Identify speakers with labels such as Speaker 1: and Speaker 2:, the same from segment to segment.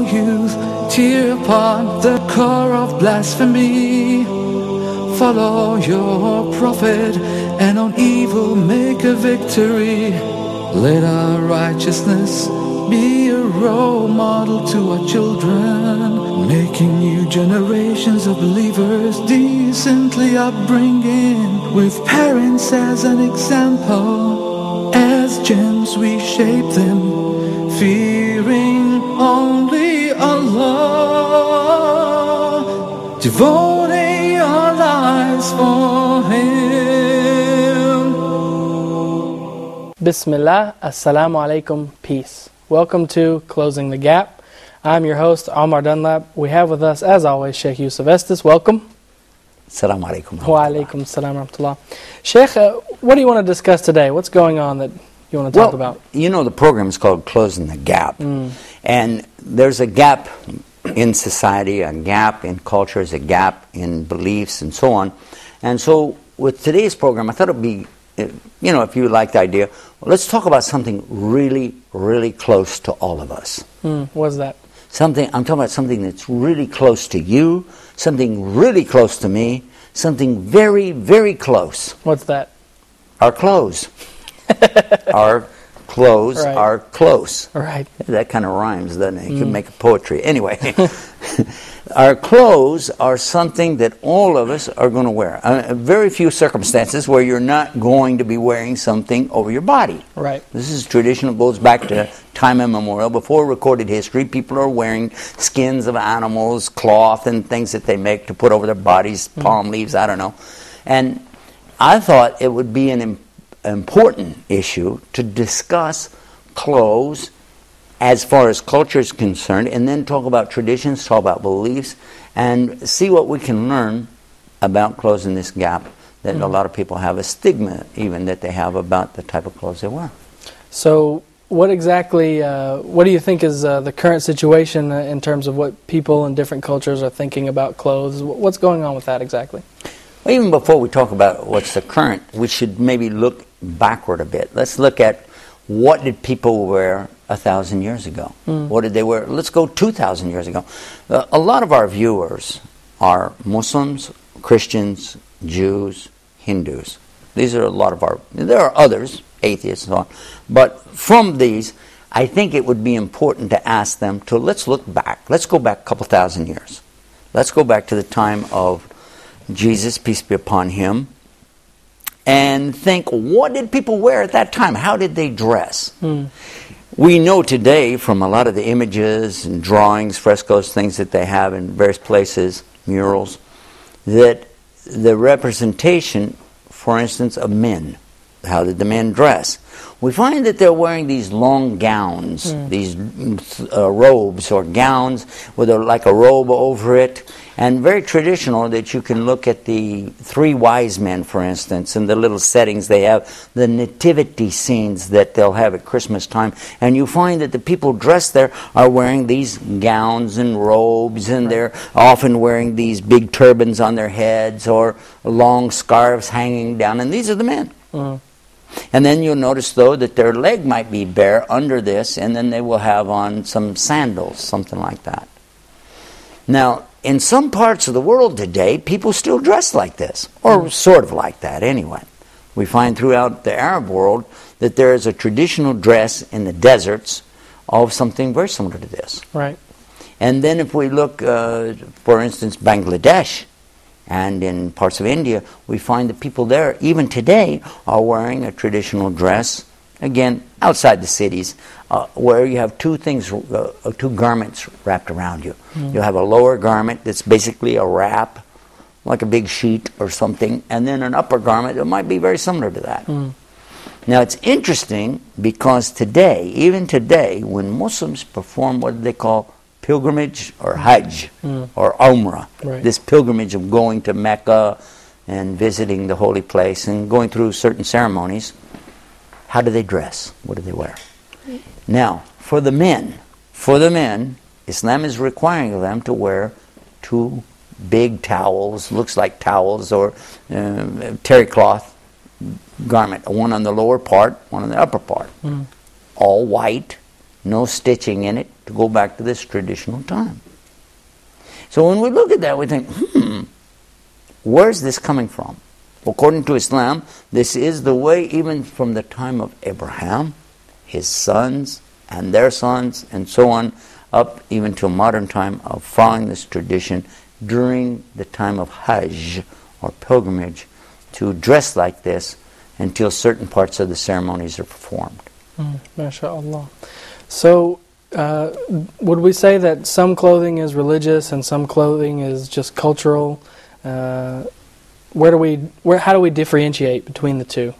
Speaker 1: youth, tear upon the core of blasphemy. Follow your prophet, and on evil make a victory. Let our righteousness be a role model to our children, making new generations of believers decently upbringing, with parents as an example. As gems we shape them, fearing only Allah, devoting our lives for Him.
Speaker 2: Bismillah, Assalamu alaikum, peace. Welcome to Closing the Gap. I'm your host, Omar Dunlap. We have with us, as always, Sheikh Yusuf Estes. Welcome.
Speaker 3: Assalamu alaikum.
Speaker 2: Wa alaikum salam wa rahmatullah. Sheikh, what do you want to discuss today? What's going on that you want to talk about?
Speaker 3: You know, the program is called Closing the Gap. And there's a gap in society, a gap in cultures, a gap in beliefs, and so on. And so with today's program, I thought it would be, you know, if you like the idea, let's talk about something really, really close to all of us.
Speaker 2: What's that?
Speaker 3: I'm talking about something that's really close to you, something really close to me, something very, very close.
Speaker 2: What's that?
Speaker 3: Our clothes. Our clothes are close.
Speaker 2: Right.
Speaker 3: That kind of rhymes, doesn't it? You can make a poetry. Anyway, our clothes are something that all of us are going to wear. Very few circumstances where you're not going to be wearing something over your body.
Speaker 2: Right.
Speaker 3: This is traditional, goes back to time immemorial. Before recorded history, people are wearing skins of animals, cloth, and things that they make to put over their bodies, palm leaves, I don't know. And I thought it would be an important issue to discuss clothes as far as culture is concerned, and then talk about traditions, talk about beliefs, and see what we can learn about closing this gap that a lot of people have, a stigma even that they have about the type of clothes they wear.
Speaker 2: So what exactly, what do you think is the current situation in terms of what people in different cultures are thinking about clothes? What's going on with that exactly?
Speaker 3: Well, even before we talk about what's the current, we should maybe look backward a bit. Let's look at what did people wear 1,000 years ago? What did they wear? Let's go 2,000 years ago. A lot of our viewers are Muslims, Christians, Jews, Hindus. These are a lot of our, there are others, atheists and so on. But from these, I think it would be important to ask them to, let's look back. Let's go back a couple thousand years. Let's go back to the time of Jesus, peace be upon him, and think, what did people wear at that time? How did they dress? We know today from a lot of the images and drawings, frescoes, things that they have in various places, murals, that the representation, for instance, of men, how did the men dress? We find that they're wearing these long gowns, these robes or gowns with like a robe over it, and very traditional that you can look at the three wise men, for instance, and the little settings they have, the nativity scenes that they'll have at Christmas time, and you find that the people dressed there are wearing these gowns and robes, and they're often wearing these big turbans on their heads or long scarves hanging down, and these are the men. And then you'll notice, though, that their leg might be bare under this, and then they will have on some sandals, something like that. Now, in some parts of the world today, people still dress like this, or sort of like that anyway. We find throughout the Arab world that there is a traditional dress in the deserts of something very similar to this.
Speaker 2: Right.
Speaker 3: And then if we look, for instance, Bangladesh, and in parts of India, we find that people there, even today, are wearing a traditional dress, again, outside the cities, where you have two things, two garments wrapped around you. You have a lower garment that's basically a wrap, like a big sheet or something, and then an upper garment that might be very similar to that. Now, it's interesting because today, even today, when Muslims perform what they call pilgrimage or Hajj or Umrah, this pilgrimage of going to Mecca and visiting the holy place and going through certain ceremonies, how do they dress? What do they wear? Now, for the men, Islam is requiring them to wear two big towels, looks like towels or terry cloth garment, one on the lower part, one on the upper part, all white, no stitching in it, to go back to this traditional time. So when we look at that, we think, where's this coming from? According to Islam, this is the way even from the time of Abraham, his sons, and their sons, and so on, up even to modern time of following this tradition during the time of Hajj, or pilgrimage, to dress like this until certain parts of the ceremonies are performed.
Speaker 2: MashaAllah. So, would we say that some clothing is religious and some clothing is just cultural? How do we differentiate between the two?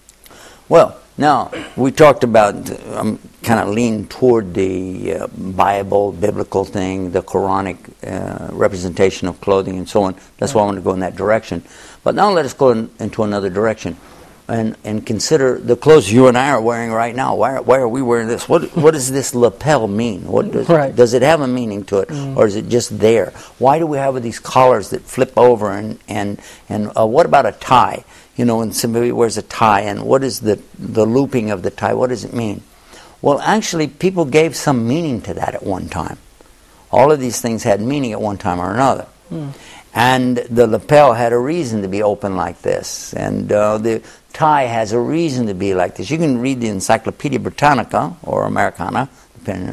Speaker 3: Well, now we talked about kind of lean toward the Bible, biblical thing, the Quranic representation of clothing and so on. That's why I want to go in that direction. But now let us go into another direction and consider the clothes you and I are wearing right now. Why are we wearing this? What does this lapel mean? Does it have a meaning to it, or is it just there? Why do we have these collars that flip over, and what about a tie? You know, when somebody wears a tie, and what is the looping of the tie? What does it mean? Well, actually, people gave some meaning to that at one time. All of these things had meaning at one time or another. And the lapel had a reason to be open like this, and the tie has a reason to be like this. You can read the Encyclopedia Britannica or Americana, depending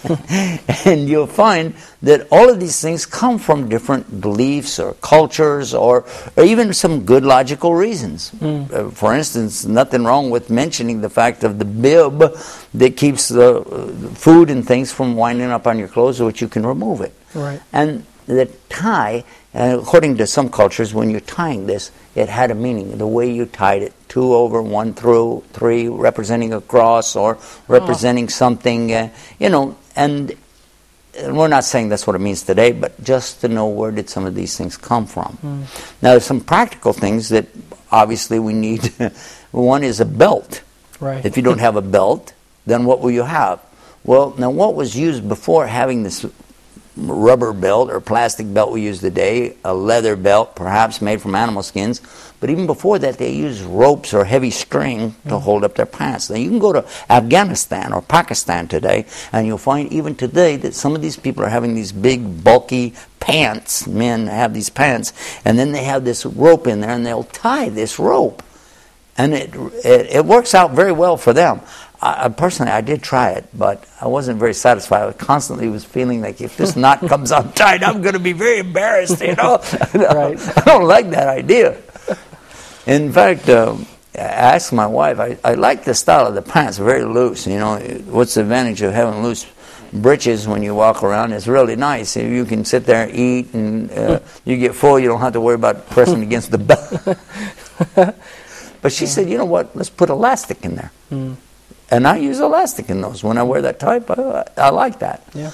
Speaker 3: and you'll find that all of these things come from different beliefs or cultures or even some good logical reasons. For instance, nothing wrong with mentioning the fact of the bib that keeps the food and things from winding up on your clothes, so that you can remove it.
Speaker 2: Right.
Speaker 3: And the tie, according to some cultures, when you're tying this, it had a meaning. The way you tied it, 2 over, 1 through, 3 representing a cross or representing something, and we're not saying that's what it means today, but just to know where did some of these things come from. Now, there's some practical things that obviously we need. One is a belt.
Speaker 2: Right.
Speaker 3: If you don't have a belt, then what will you have? Well, now what was used before having this rubber belt or plastic belt we use today, a leather belt, perhaps made from animal skins, but even before that they used ropes or heavy string to hold up their pants. Now you can go to Afghanistan or Pakistan today and you'll find even today that some of these people are having these big bulky pants. Men have these pants, and then they have this rope in there and they'll tie this rope, and it works out very well for them. Personally, I did try it, but I wasn't very satisfied. I constantly was feeling like if this knot comes untied, I'm going to be very embarrassed, Right. I don't like that idea. In fact, I asked my wife, I like the style of the pants, very loose. What's the advantage of having loose breeches when you walk around? It's really nice. You can sit there and eat, and you get full. You don't have to worry about pressing against the belt. But she said, you know what, let's put elastic in there. And I use elastic in those. When I wear that type, I like that. Yeah.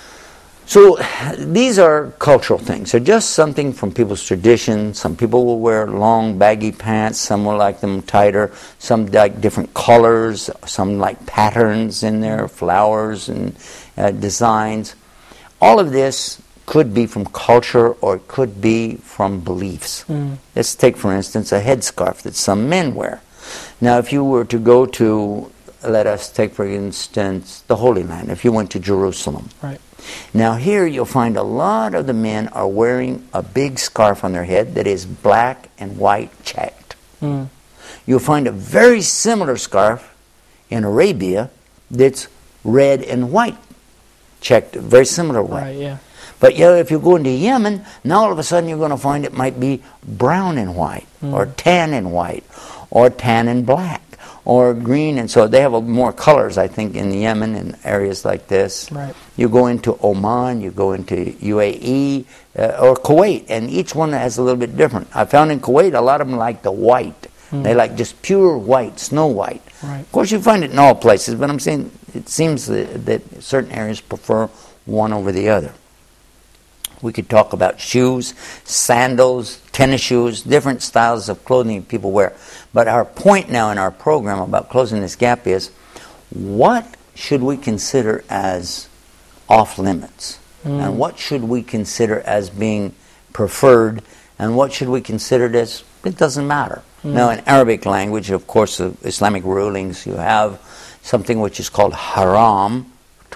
Speaker 3: So these are cultural things. They're just something from people's tradition. Some people will wear long, baggy pants. Some will like them tighter. Some like different colors. Some like patterns in there, flowers and designs. All of this could be from culture or it could be from beliefs. Let's take, for instance, a headscarf that some men wear. Now, if you were to go to, let us take, for instance, the Holy Land, if you went to Jerusalem.
Speaker 2: Right.
Speaker 3: Now here you'll find a lot of the men are wearing a big scarf on their head that is black and white checked. You'll find a very similar scarf in Arabia that's red and white checked, very similar way.
Speaker 2: Right, yeah.
Speaker 3: But if you go into Yemen, now all of a sudden you're going to find it might be brown and white, or tan and white, or tan and black, or green, and so they have more colors, I think, in Yemen and areas like this.
Speaker 2: Right.
Speaker 3: You go into Oman, you go into UAE, or Kuwait, and each one has a little bit different. I found in Kuwait, a lot of them like the white. They like just pure white, snow white.
Speaker 2: Right.
Speaker 3: Of course, you find it in all places, but I'm saying it seems that certain areas prefer one over the other. We could talk about shoes, sandals, tennis shoes, different styles of clothing people wear. But our point now in our program about closing this gap is, what should we consider as off limits? And what should we consider as being preferred? And what should we consider as, it doesn't matter? Now in Arabic language, of course, the Islamic rulings, you have something which is called haram,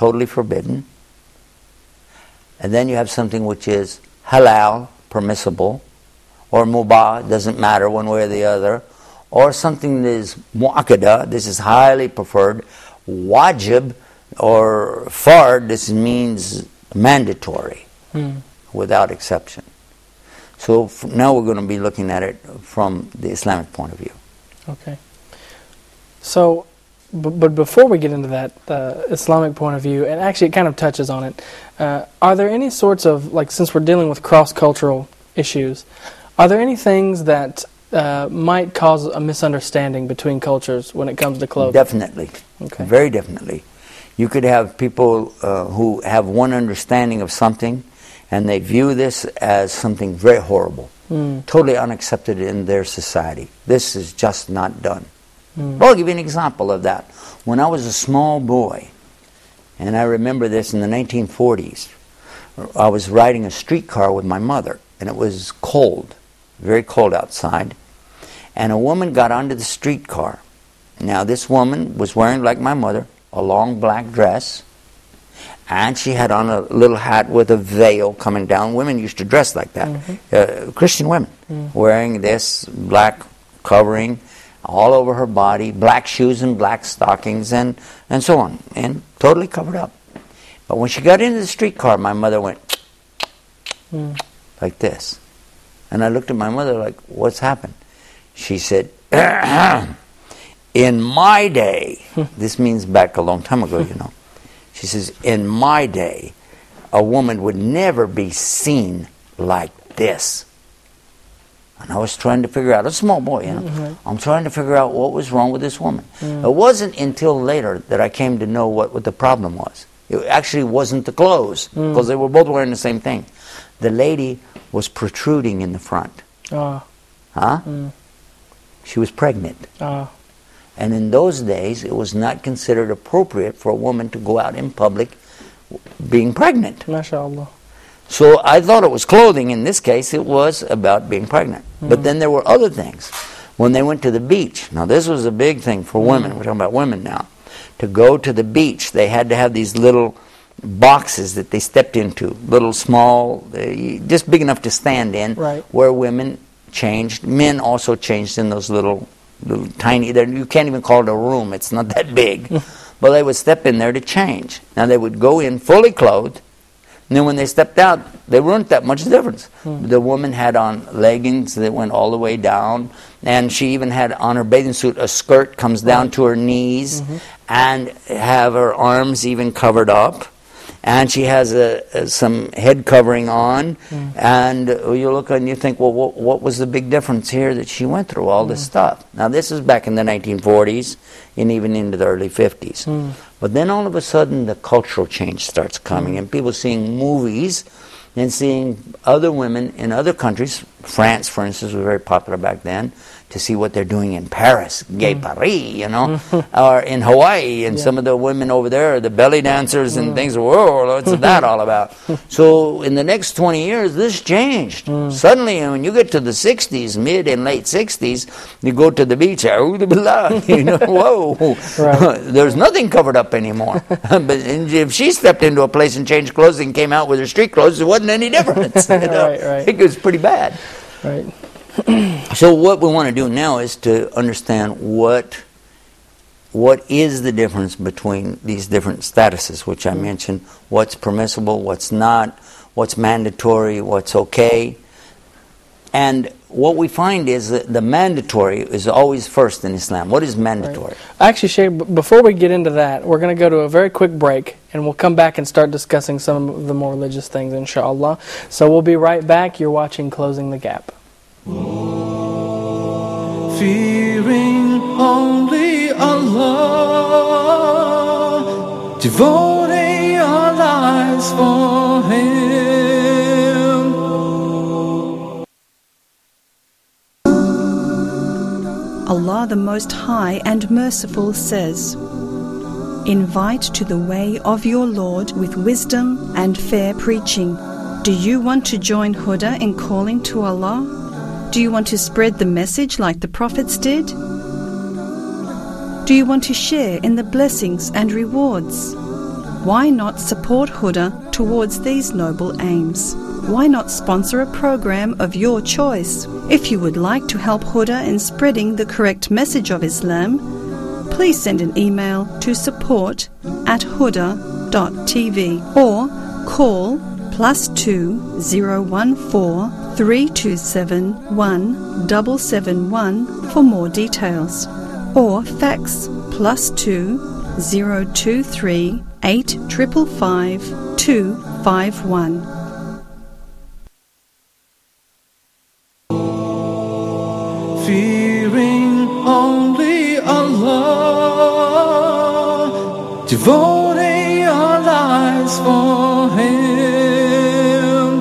Speaker 3: totally forbidden. And then you have something which is halal, permissible, or mubah, doesn't matter one way or the other, or something that is mu'akkada, this is highly preferred, wajib, or fard, this means mandatory, without exception. So now we're going to be looking at it from the Islamic point of view.
Speaker 2: Okay. So, but before we get into that Islamic point of view, and actually it kind of touches on it, are there any sorts of, like, since we're dealing with cross-cultural issues, are there any things that might cause a misunderstanding between cultures when it comes to clothing?
Speaker 3: Definitely.
Speaker 2: Okay.
Speaker 3: Very definitely. You could have people who have one understanding of something, and they view this as something very horrible, totally unaccepted in their society. This is just not done. Well, I'll give you an example of that. When I was a small boy, and I remember this in the 1940s, I was riding a streetcar with my mother, and it was cold, very cold outside, and a woman got onto the streetcar. Now, this woman was wearing, like my mother, a long black dress, and she had on a little hat with a veil coming down. Women used to dress like that. Christian women wearing this black covering all over her body, black shoes and black stockings and so on, and totally covered up. But when she got into the streetcar, my mother went like this. And I looked at my mother like, what's happened? She said, in my day, this means back a long time ago, you know. She says, in my day, a woman would never be seen like this. And I was trying to figure out, a small boy, you know, I'm trying to figure out what was wrong with this woman. It wasn't until later that I came to know what the problem was. It actually wasn't the clothes, because they were both wearing the same thing. The lady was protruding in the front. She was pregnant. And in those days, it was not considered appropriate for a woman to go out in public being pregnant.
Speaker 2: MashaAllah.
Speaker 3: So I thought it was clothing. In this case, it was about being pregnant. But then there were other things. When they went to the beach, now this was a big thing for women. We're talking about women now. To go to the beach, they had to have these little boxes that they stepped into, little small, just big enough to stand in, where women changed. Men also changed in those little tiny, you can't even call it a room, it's not that big. But they would step in there to change. Now they would go in fully clothed, and then when they stepped out, there weren't that much difference. The woman had on leggings that went all the way down, and she even had on her bathing suit a skirt comes down to her knees, and have her arms even covered up. And she has some head covering on, and you look and you think, well, what was the big difference here that she went through all this stuff? Now, this is back in the 1940s and even into the early 50s. But then all of a sudden, the cultural change starts coming, and people seeing movies and seeing other women in other countries. France, for instance, was very popular back then, to see what they're doing in Paris, Gay Paris, you know, or in Hawaii, and some of the women over there, the belly dancers and things. Whoa, what's that all about? So in the next 20 years, this changed. Suddenly, when you get to the 60s, mid and late 60s, you go to the beach, you know, whoa, there's nothing covered up anymore. But if she stepped into a place and changed clothes and came out with her street clothes, there wasn't any difference. You know? It was pretty bad. So what we want to do now is to understand what is the difference between these different statuses, which I mentioned, what's permissible, what's not, what's mandatory, what's okay. And what we find is that the mandatory is always first in Islam. What is mandatory?
Speaker 2: Actually, Shay, before we get into that, we're going to go to a very quick break, and we'll come back and start discussing some of the more religious things, inshallah. So we'll be right back. You're watching Closing the Gap.
Speaker 1: Fearing only Allah, devoting our lives for Him.
Speaker 4: Allah the Most High and Merciful says, "Invite to the way of your Lord with wisdom and fair preaching." Do you want to join Huda in calling to Allah? Do you want to spread the message like the prophets did? Do you want to share in the blessings and rewards? Why not support Huda towards these noble aims? Why not sponsor a program of your choice? If you would like to help Huda in spreading the correct message of Islam, please send an email to support@huda.tv or call +2 014 327 1771 for more details, or fax +2 023 8555 251.
Speaker 1: Fearing only Allah, devoting our lives for Him.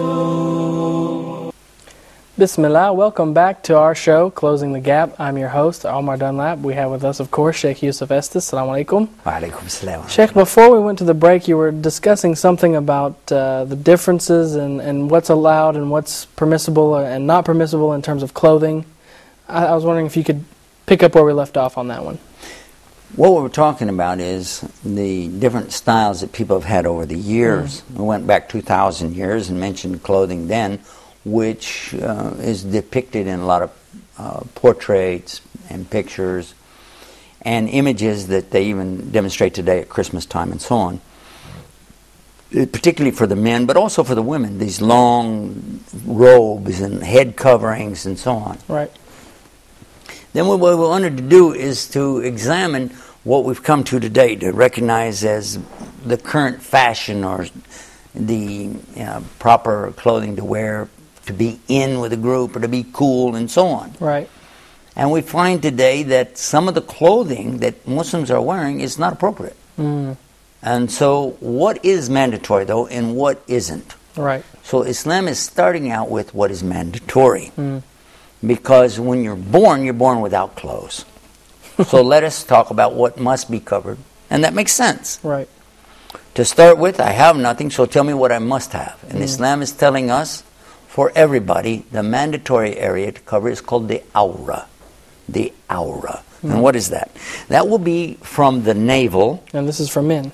Speaker 2: Bismillah, welcome back to our show, Closing the Gap. I'm your host, Omar Dunlap. We have with us, of course, Sheikh Yusuf Estes. Assalamu alaikum.
Speaker 3: Wa alaikum assalam.
Speaker 2: Sheikh, before we went to the break, you were discussing something about the differences and what's allowed and what's permissible and not permissible in terms of clothing. I was wondering if you could pick up where we left off on that one.
Speaker 3: What we're talking about is the different styles that people have had over the years. We went back 2,000 years and mentioned clothing then, which is depicted in a lot of portraits and pictures and images that they even demonstrate today at Christmas time and so on. Particularly for the men, but also for the women, these long robes and head coverings and so on.
Speaker 2: Right.
Speaker 3: Then what we wanted to do is to examine what we've come to today, to recognize as the current fashion or the proper clothing to wear, to be in with a group or to be cool and so on.
Speaker 2: Right.
Speaker 3: And we find today that some of the clothing that Muslims are wearing is not appropriate. And so what is mandatory though and what isn't?
Speaker 2: Right.
Speaker 3: So Islam is starting out with what is mandatory. Because when you're born without clothes. So let us talk about what must be covered. And that makes sense.
Speaker 2: Right.
Speaker 3: To start with, I have nothing, so tell me what I must have. And Islam is telling us, for everybody, the mandatory area to cover is called the awra. The awra. And what is that? That will be from the navel.
Speaker 2: And this is for men.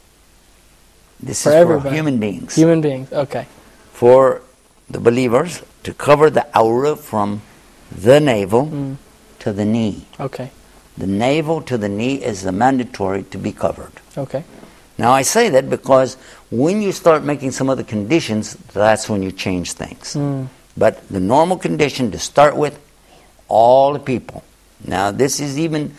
Speaker 3: This
Speaker 2: For
Speaker 3: is
Speaker 2: everybody.
Speaker 3: for human beings.
Speaker 2: Human beings, okay.
Speaker 3: For the believers, to cover the awra from the navel to the knee.
Speaker 2: Okay.
Speaker 3: The navel to the knee is the mandatory to be covered.
Speaker 2: Okay.
Speaker 3: Now I say that because when you start making some other conditions, that's when you change things. But the normal condition to start with, all the people. Now this is even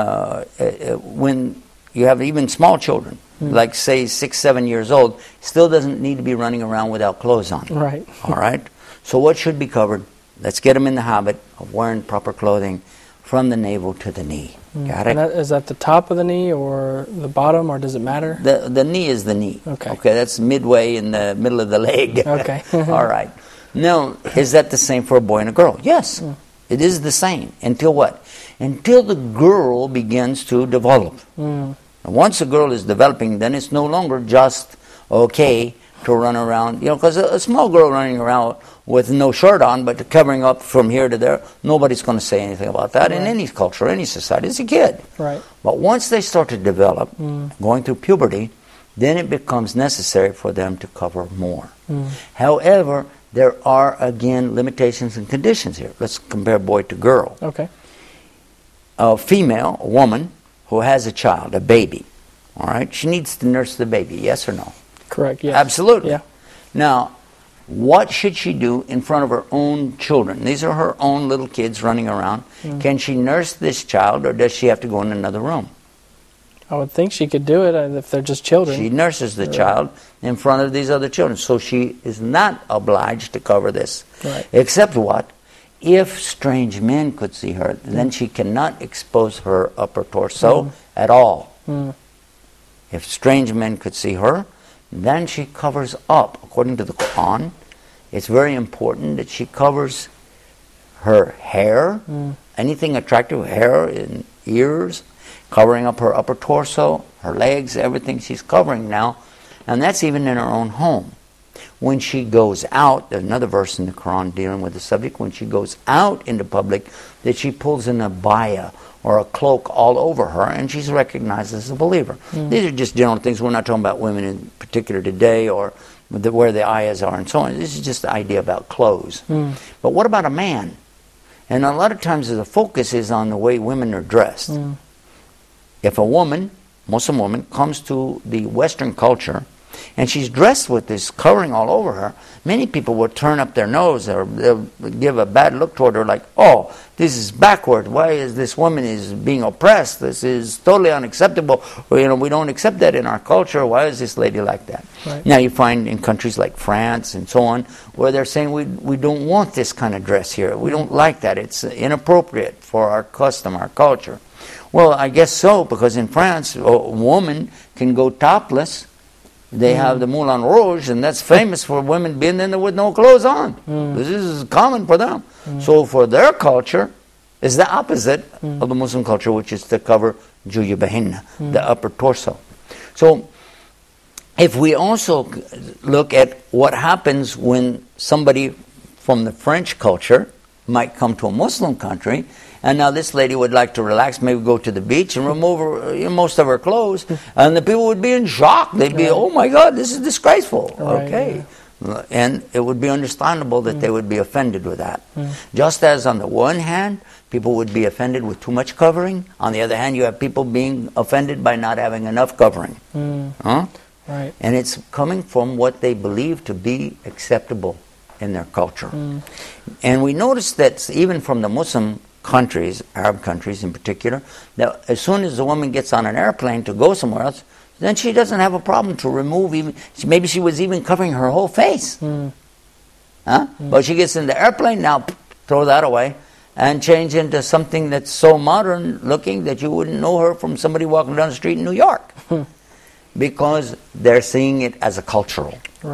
Speaker 3: when you have even small children, like say 6, 7 years old, still doesn't need to be running around without clothes on.
Speaker 2: Right.
Speaker 3: All right? So what should be covered? Let's get them in the habit of wearing proper clothing from the navel to the knee. Got it?
Speaker 2: And is that the top of the knee or the bottom, or does it matter?
Speaker 3: The knee is the knee.
Speaker 2: Okay.
Speaker 3: Okay, that's midway in the middle of the leg.
Speaker 2: Okay.
Speaker 3: All right. Now, is that the same for a boy and a girl? Yes. It is the same. Until what? Until the girl begins to develop. And once a girl is developing, then it's no longer just okay to run around, because a small girl running around with no shirt on, but covering up from here to there, nobody's going to say anything about that in any culture, any society. It's a kid.
Speaker 2: Right.
Speaker 3: But once they start to develop, going through puberty, then it becomes necessary for them to cover more. However, there are, again, limitations and conditions here. Let's compare boy to girl.
Speaker 2: Okay.
Speaker 3: A female, a woman, who has a child, a baby, all right, she needs to nurse the baby, yes or no?
Speaker 2: Correct, yes.
Speaker 3: Absolutely.
Speaker 2: Yeah.
Speaker 3: Now, what should she do in front of her own children? These are her own little kids running around. Can she nurse this child, or does she have to go in another room?
Speaker 2: I would think she could do it if they're just children.
Speaker 3: She nurses the child in front of these other children. So she is not obliged to cover this.
Speaker 2: Right.
Speaker 3: Except what? If strange men could see her, then she cannot expose her upper torso at all. If strange men could see her, then she covers up. According to the Quran, it's very important that she covers her hair, anything attractive, hair and ears, covering up her upper torso, her legs, everything she's covering now. And that's even in her own home. When she goes out, there's another verse in the Quran dealing with the subject, when she goes out into public, that she pulls an abaya or a cloak all over her, and she's recognized as a believer. These are just general things. We're not talking about women in particular today, or where the ayahs are and so on. This is just the idea about clothes. But what about a man? And a lot of times the focus is on the way women are dressed. If a woman, Muslim woman, comes to the Western culture and she's dressed with this covering all over her, many people will turn up their nose or they'll give a bad look toward her, like, oh, this is backward. Why is this woman is being oppressed? This is totally unacceptable. Or, we don't accept that in our culture. Why is this lady like that?
Speaker 2: Right.
Speaker 3: Now you find in countries like France and so on where they're saying we don't want this kind of dress here. We don't like that. It's inappropriate for our custom, our culture. Well, I guess so, because in France, a woman can go topless. They have the Moulin Rouge, and that's famous for women being in there with no clothes on. This is common for them. So for their culture, it's the opposite of the Muslim culture, which is to cover Juyubahinna, the upper torso. So if we also look at what happens when somebody from the French culture might come to a Muslim country, and now this lady would like to relax, maybe go to the beach and remove her, most of her clothes, and the people would be in shock. They'd be, oh my God, this is disgraceful.
Speaker 2: Right,
Speaker 3: okay. Yeah. And it would be understandable that they would be offended with that. Just as on the one hand, people would be offended with too much covering, on the other hand, you have people being offended by not having enough covering.
Speaker 2: Right.
Speaker 3: And it's coming from what they believe to be acceptable in their culture. And we notice that even from the Muslim countries, Arab countries in particular, that as soon as a woman gets on an airplane to go somewhere else, then she doesn't have a problem to remove even, maybe she was even covering her whole face. But she gets in the airplane, now throw that away and change into something that's so modern looking that you wouldn't know her from somebody walking down the street in New York. Because they're seeing it as a cultural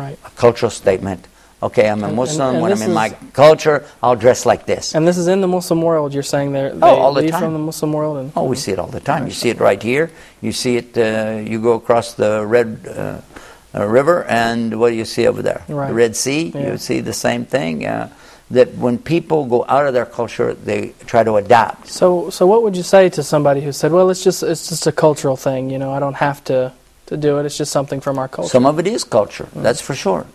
Speaker 3: statement. Okay, I'm a Muslim. When I'm in my culture, I'll dress like this.
Speaker 2: And this is in the Muslim world. You're saying they
Speaker 3: all the
Speaker 2: leave
Speaker 3: time.
Speaker 2: from the Muslim world. And,
Speaker 3: we see it all the time. You see it right here. You see it. You go across the Red River, and what do you see over there?
Speaker 2: Right.
Speaker 3: The Red Sea.
Speaker 2: Yeah.
Speaker 3: You see the same thing. That when people go out of their culture, they try to adapt.
Speaker 2: So what would you say to somebody who said, "Well, it's just a cultural thing. I don't have to do it. It's just something from our culture."
Speaker 3: Some of it is culture. That's for sure.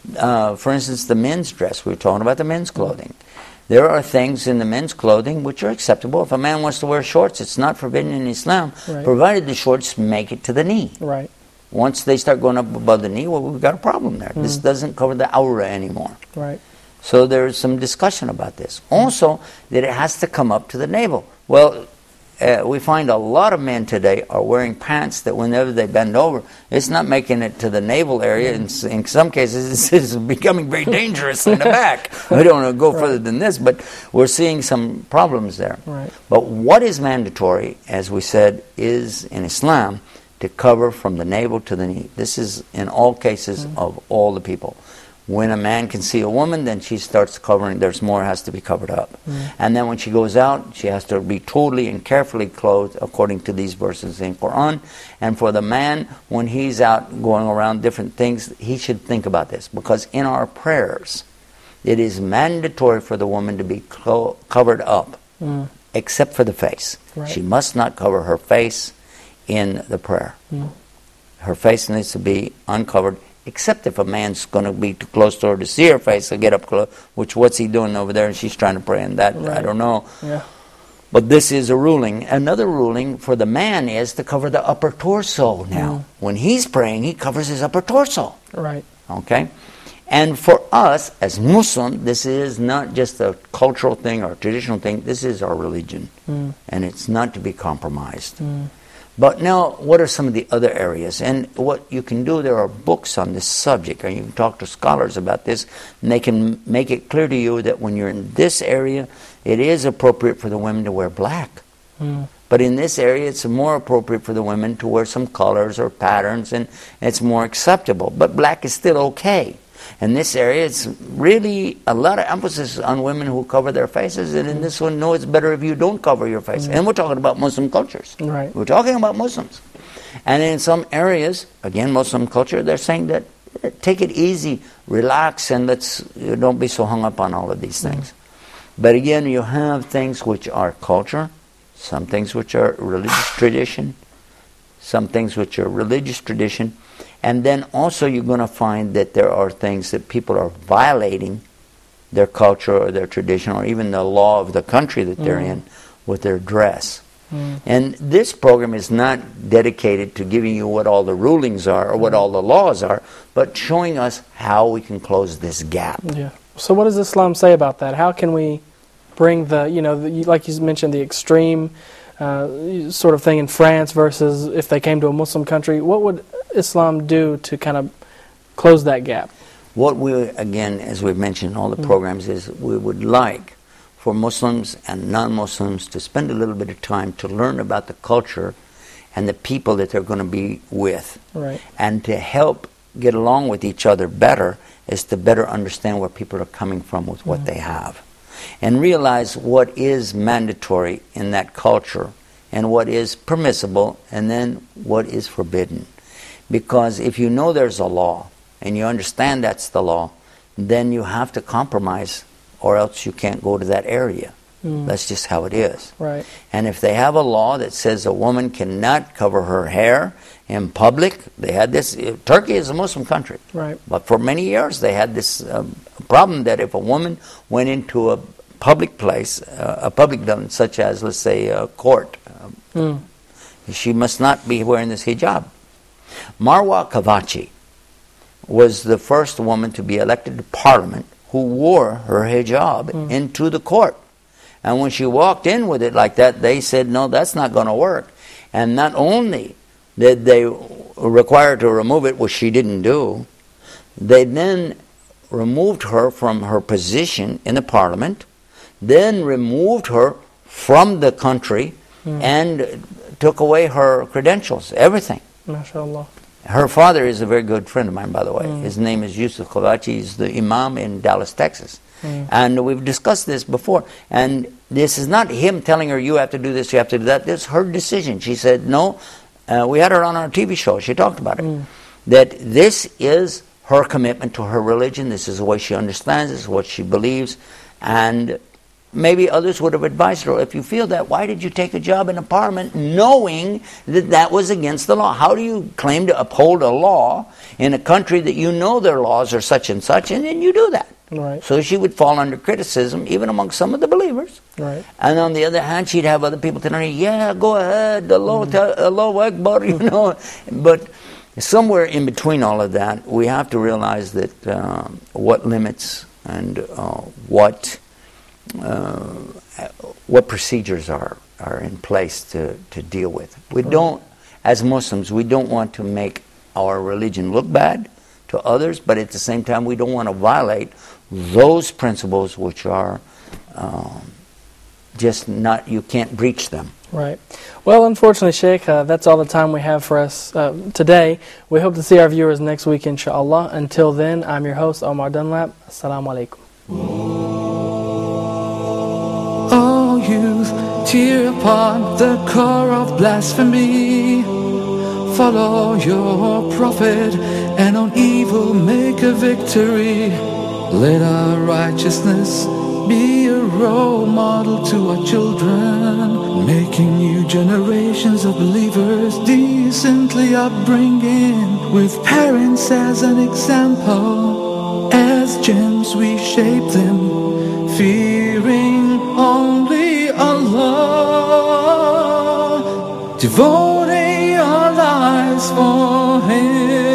Speaker 3: For instance, the men's dress. We were talking about the men's clothing. There are things in the men's clothing which are acceptable. If a man wants to wear shorts, it's not forbidden in Islam, provided the shorts make it to the knee.
Speaker 2: Right.
Speaker 3: Once they start going up above the knee, well, we've got a problem there. This doesn't cover the aura anymore.
Speaker 2: Right.
Speaker 3: So there's some discussion about this. Also, that it has to come up to the navel. Well, we find a lot of men today are wearing pants that whenever they bend over, it's not making it to the navel area. In some cases, it's becoming very dangerous in the back. We don't want to go further than this, but we're seeing some problems there.
Speaker 2: Right.
Speaker 3: But what is mandatory, as we said, is in Islam to cover from the navel to the knee. This is in all cases of all the people. When a man can see a woman, then she starts covering. There's more has to be covered up. And then when she goes out, she has to be totally and carefully clothed according to these verses in Quran. And for the man, when he's out going around different things, he should think about this. Because in our prayers, it is mandatory for the woman to be covered up, except for the face.
Speaker 2: Right.
Speaker 3: She must not cover her face in the prayer. Her face needs to be uncovered, except if a man's going to be too close to her to see her face, he'll get up close, which what's he doing over there, and she's trying to pray, and that, I don't know.
Speaker 2: Yeah.
Speaker 3: But this is a ruling. Another ruling for the man is to cover the upper torso now. When he's praying, he covers his upper torso.
Speaker 2: Right.
Speaker 3: Okay? And for us, as Muslim, this is not just a cultural thing or a traditional thing, this is our religion. And it's not to be compromised. But now, what are some of the other areas? And what you can do, there are books on this subject, and you can talk to scholars about this, and they can make it clear to you that when you're in this area, it is appropriate for the women to wear black. But in this area, it's more appropriate for the women to wear some colors or patterns, and it's more acceptable. But black is still okay. In this area, it's really a lot of emphasis on women who cover their faces, and in this one, no, it's better if you don't cover your face. And we're talking about Muslim cultures.
Speaker 2: Right.
Speaker 3: We're talking about Muslims. And in some areas, again, Muslim culture, they're saying that take it easy, relax, and don't be so hung up on all of these things. But again, you have things which are culture, some things which are religious tradition, some things which are religious tradition, and then also you're going to find that there are things that people are violating their culture or their tradition or even the law of the country that they're in with their dress. And this program is not dedicated to giving you what all the rulings are or what all the laws are, but showing us how we can close this gap.
Speaker 2: Yeah. So what does Islam say about that? How can we bring the, like you mentioned, the extreme sort of thing in France versus if they came to a Muslim country? What would Islam do to kind of close that gap?
Speaker 3: What we, again, as we've mentioned in all the programs, is we would like for Muslims and non-Muslims to spend a little bit of time to learn about the culture and the people that they're going to be with.
Speaker 2: Right.
Speaker 3: And to help get along with each other better is to better understand where people are coming from with what they have. And realize what is mandatory in that culture and what is permissible and then what is forbidden. Because if you know there's a law and you understand that's the law, then you have to compromise or else you can't go to that area. That's just how it is.
Speaker 2: Right.
Speaker 3: And if they have a law that says a woman cannot cover her hair in public, they had this. Turkey is a Muslim country,
Speaker 2: right?
Speaker 3: But for many years they had this problem that if a woman went into a public place, a public building, such as, let's say, a court, she must not be wearing this hijab. Marwa Kavachi was the first woman to be elected to parliament who wore her hijab into the court. And when she walked in with it like that, they said, no, that's not going to work. And not only did they require her to remove it, which she didn't do, they then removed her from her position in the parliament, then removed her from the country, and took away her credentials, everything.
Speaker 2: MashaAllah.
Speaker 3: Her father is a very good friend of mine, by the way. His name is Yusuf Estes. He's the imam in Dallas, Texas. And we've discussed this before. And this is not him telling her, you have to do this, you have to do that. This is her decision. She said, no. We had her on our TV show. She talked about it. That this is her commitment to her religion. This is the way she understands it. This is what she believes. And maybe others would have advised her, if you feel that, why did you take a job in a parliament knowing that that was against the law? How do you claim to uphold a law in a country that you know their laws are such and such, and then you do that?
Speaker 2: Right.
Speaker 3: So she would fall under criticism, even among some of the believers.
Speaker 2: Right.
Speaker 3: And on the other hand, she'd have other people telling her, yeah, go ahead, Allahu Akbar, you know. But somewhere in between all of that, we have to realize that what limits and what procedures are in place to deal with. We don't, as Muslims, we don't want to make our religion look bad to others, but at the same time we don't want to violate those principles which are just not, you can't breach them.
Speaker 2: Right. Well, unfortunately, Sheikh, that's all the time we have for us today. We hope to see our viewers next week, inshallah. Until then, I'm your host, Omar Dunlap. Assalamu alaikum.
Speaker 1: Oh, youth, tear upon the core of blasphemy. Follow your prophet, and on evil make a victory. Let our righteousness be a role model to our children, making new generations of believers decently upbringing, with parents as an example. As gems we shape them, fearing only Allah, devoting our lives for Him.